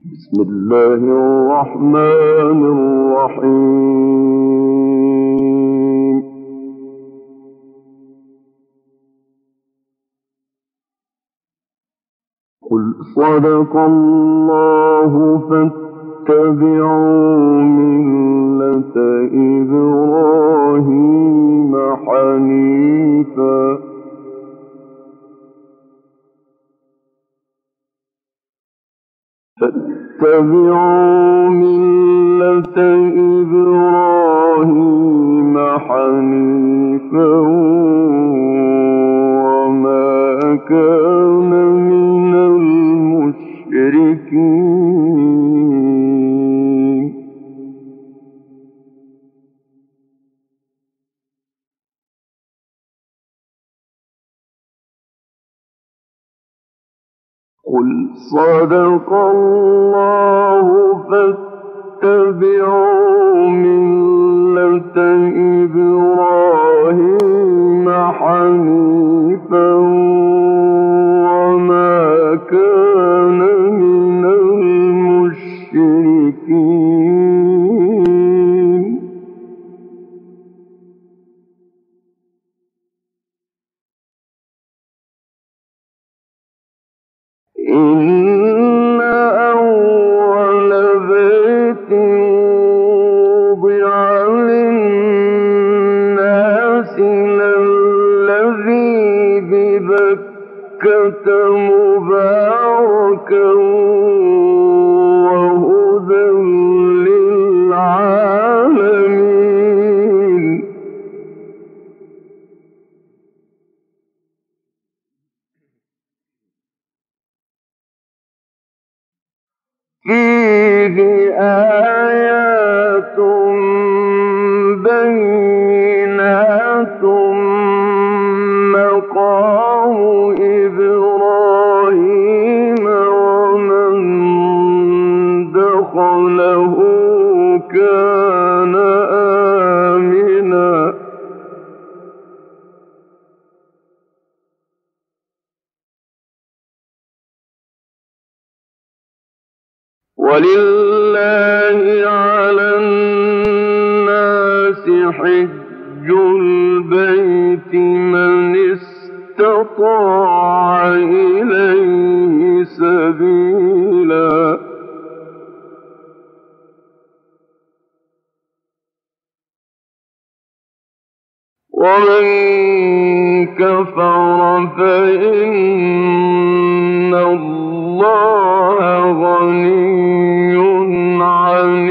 بسم الله الرحمن الرحيم. قل صدق الله فاتبعوا ملة إبراهيم حنيفا فاتبعوا ملة إبراهيم حنيفا وما كان من المشركين. قل صدق الله فاتبعوا ملة إبراهيم حنيفا وما كان من المشركين. إن أول بيت وضع للناس للذي ببكة مباركا وهدى للعالمين. فيه آيات بينات مقام إبراهيم ومن دخله كان آمنا. ولله على الناس حج البيت من استطاع إليه سبيلا ومن كفر فإن الله غني عن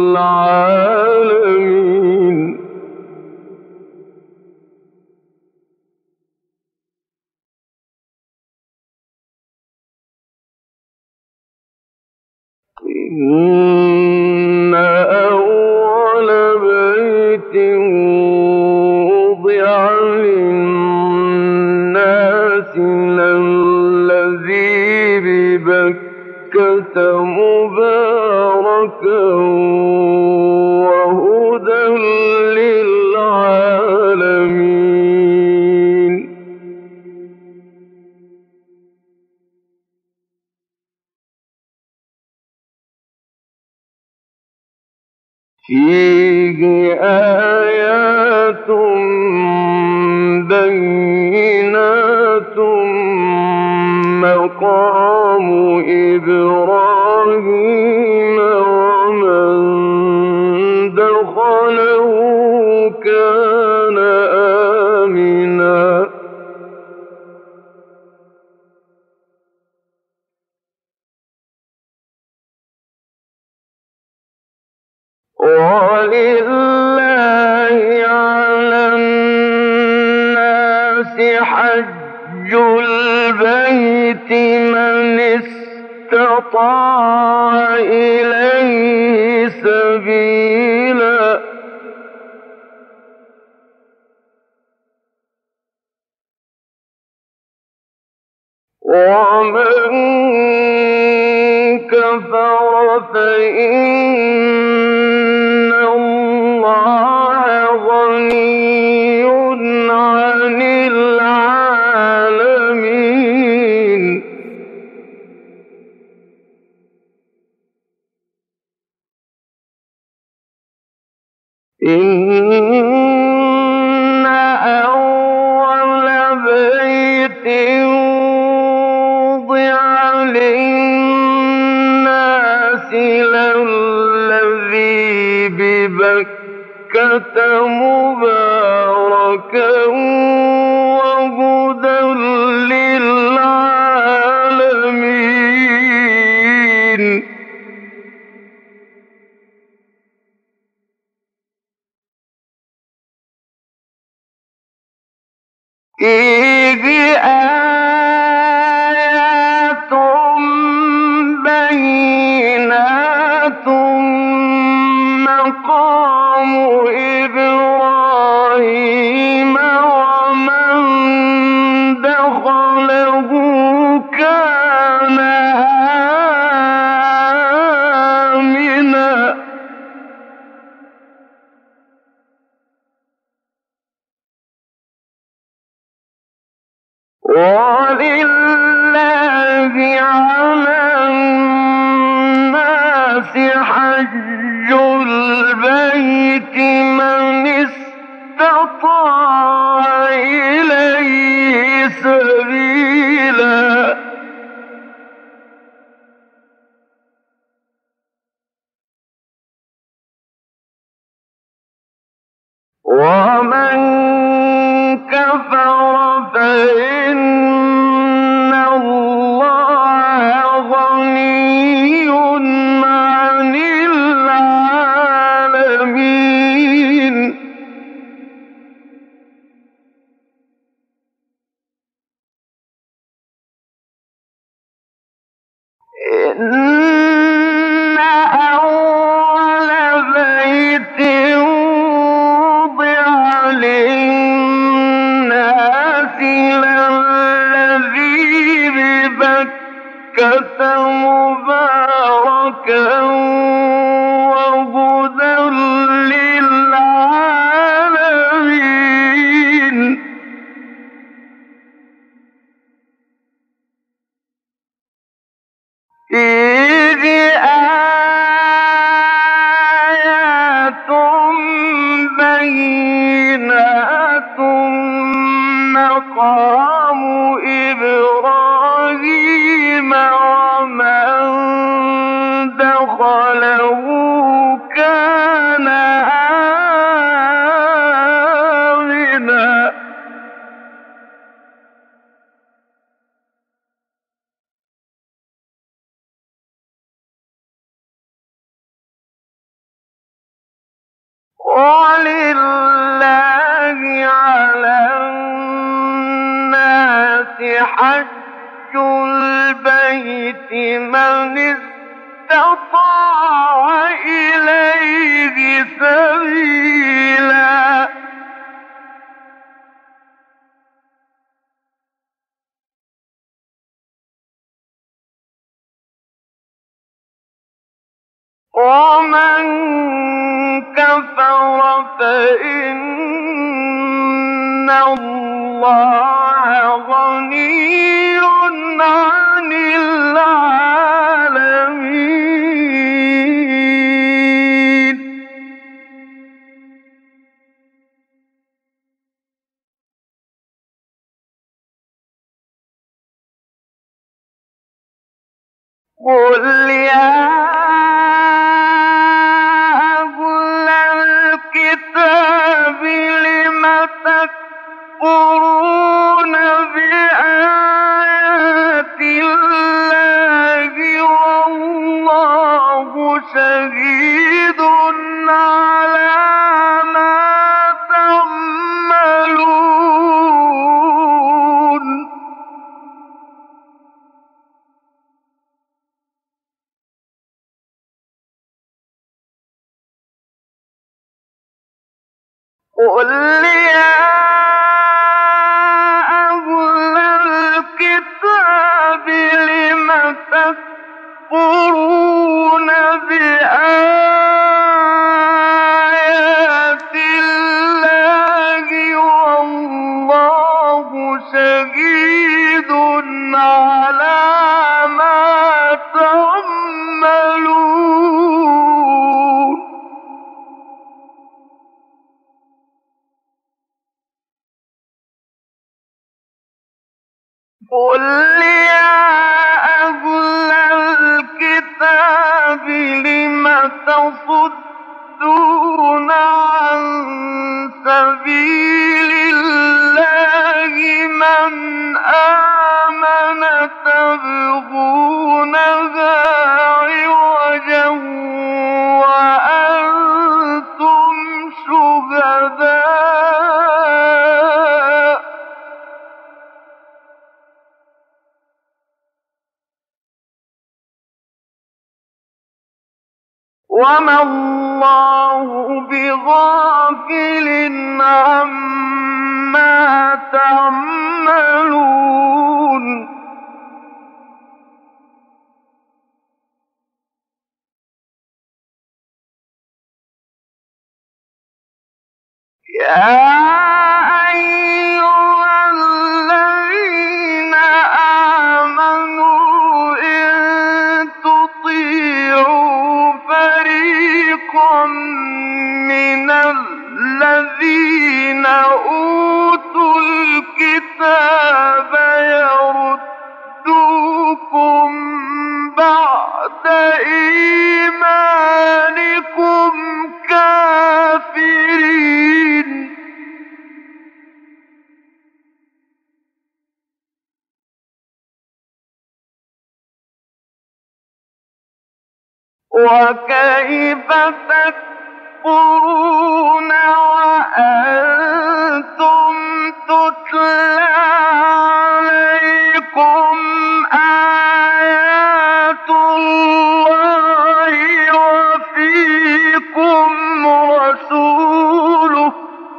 العالمين. إن أول بيت وضع للناس للذي ببكة مباركا وهدى للعالمين. فيه آيات بينات مقام إبراهيم ومن دخله كان آمنا. ولله على الناس حج البيت من استطاع إليه سبيلا ومن كفر فإن الله غني عن العالمين. مباركا وهدى للعالمين فيه آيات بينات مقام إبراهيم ومن دخله كان آمنا ولله على الناس حج البيت من استطاع إليه سبيلا ومن كفر فإن الله غني عن العالمين إن أول بيت وضع للناس للذي ببكة مباركا وهدى للعالمين فيه آيات بينات مقام إبراهيم ومن دخله كان آمنا ولله على الناس حج البيت من استطاع إليه سبيلا ومن كفر فإن الله غني عن العالمين قل يا الكتاب لم تكفرون بآيات الله والله شهيد على ما تعملون قل يا أهل الكتاب لم تكفرون بآيات الله والله شهيد على ما تعملون قل يا أهل الكتاب لم تصدون عن وما الله بغافل عما تعملون يا أيها الذين آمنوا إن تطيعوا فريقا من الذين أوتوا الكتاب يردوكم بعد إيمانكم كافرين وكيف تكفرون وأنتم تتلى عليكم آيات الله وفيكم رسوله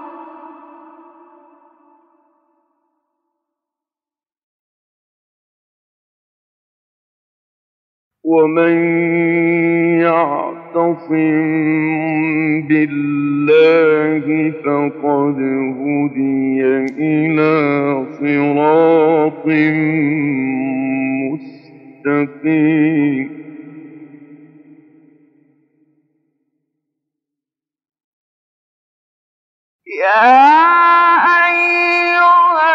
ومن يعتصم بالله فقد هدي إلى صراط مستقيم يا أيها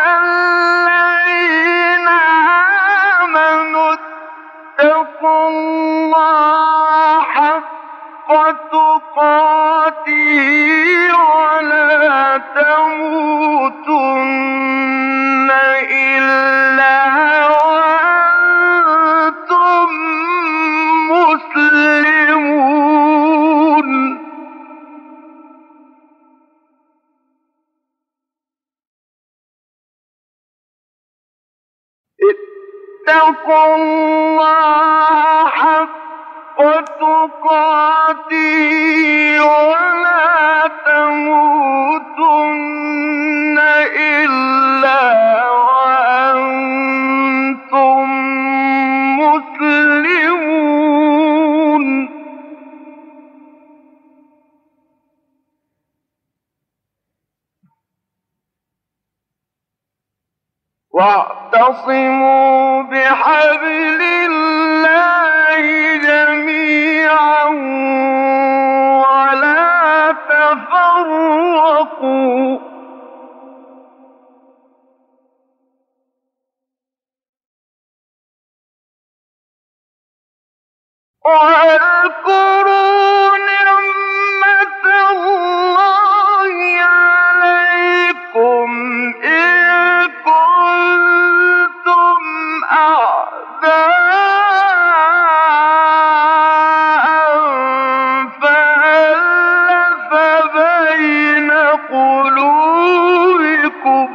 الذين آمنوا اتقوا الله حق تقاته ولا تموتن إلا وأنتم مسلمون اتقوا الله حق تقاته ولا تموتن إلا وأنتم مسلمون واعتصموا بحبل الله جميعا ولا تفرقوا واذكروا نعمة الله عليكم إذ كنتم أعداء فألف بين قلوبكم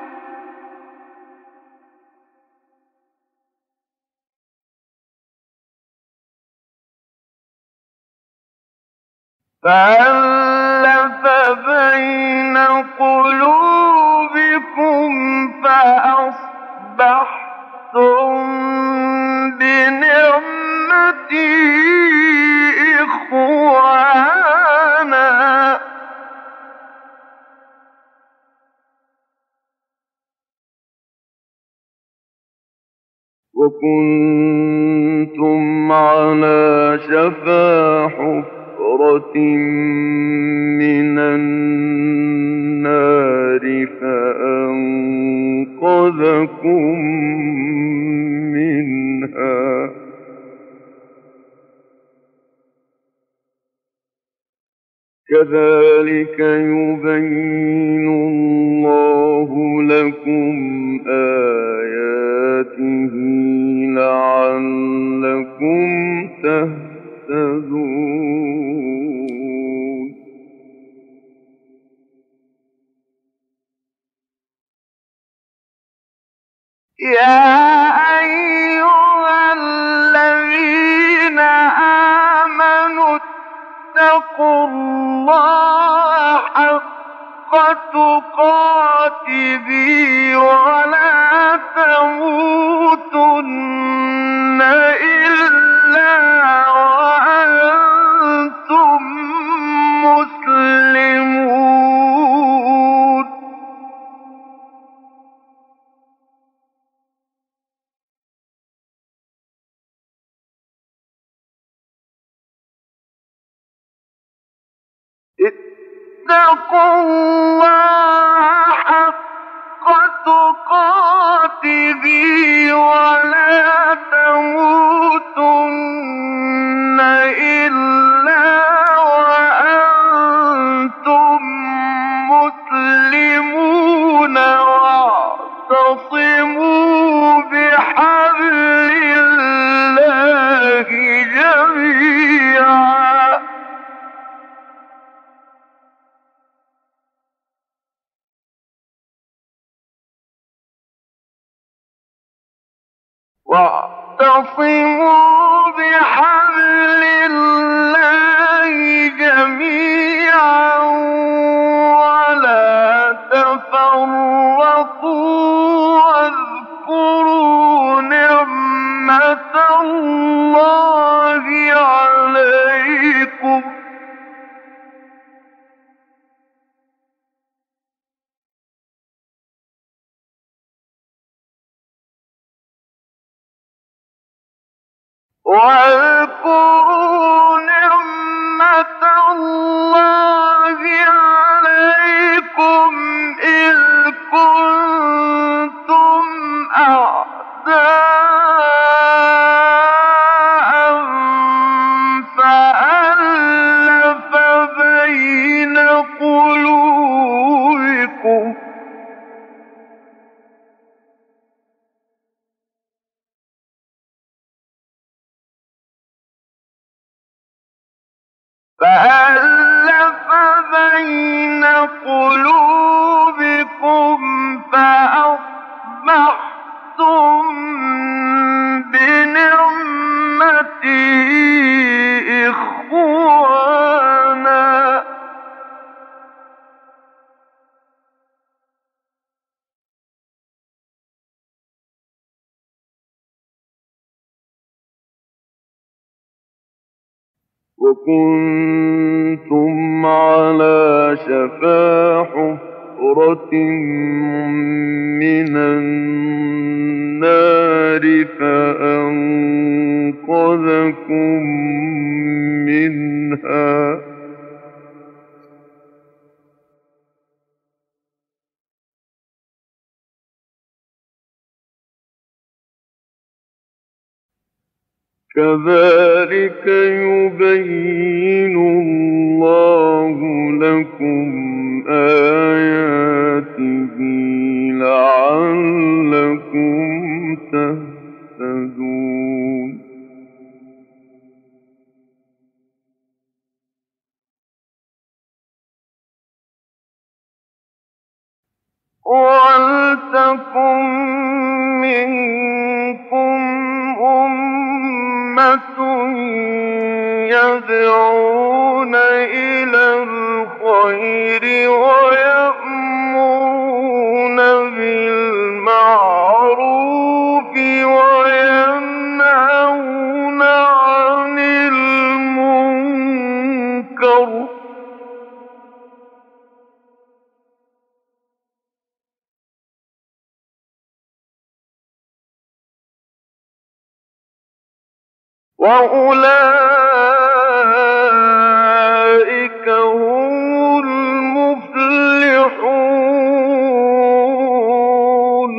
فأصبحتم بنعمته إخوانا وكنتم على شفا حفرة من النار فأنقذكم منها كذلك يبين الله لكم آياته لعلكم تهتدون يا أيها الذين آمنوا واتقوا الله حق تقاته ولا تموتن إلا وأنتم مسلمون. اتقوا الله حق تقاته ولا تموتن إلا وأنتم مسلمون واعتصموا بحبل الله جميعا ولا تفرقوا واذكروا نعمة الله عليكم إذ كنتم أعداء فألف بين قلوبكم فأصبحتم بنعمته إخوانا وكنتم على شفا حفرة من النار فأنقذكم منها كذلك يبين الله لكم آياته لعلكم تهتدون وَلْتَكُن مِّنكُمْ أُمَّةٌ يَدْعُونَ إِلَى الْخَيْرِ وَيَأْمُرُونَ بِالْمَعْرُوفِ وَيَنْهَوْنَ عَنِ الْمُنكَرِ وَأُولَٰئِكَ هُمُ الْمُفْلِحُونَ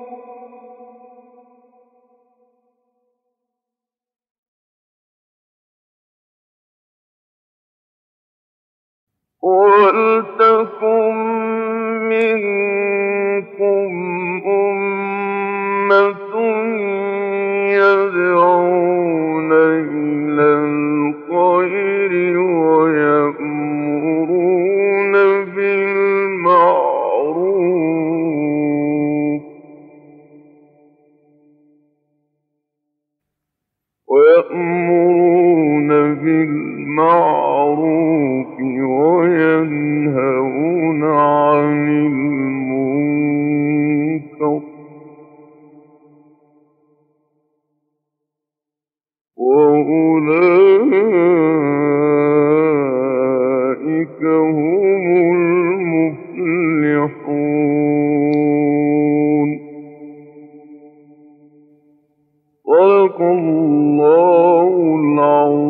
وَلْتَكُن مِّنكُمْ أُمَّةٌ يَدْعُونَ إِلَى الْخَيْرِ وَيَأْمُرُونَ بالمعروف هم المفلحون. صدق الله العظيم.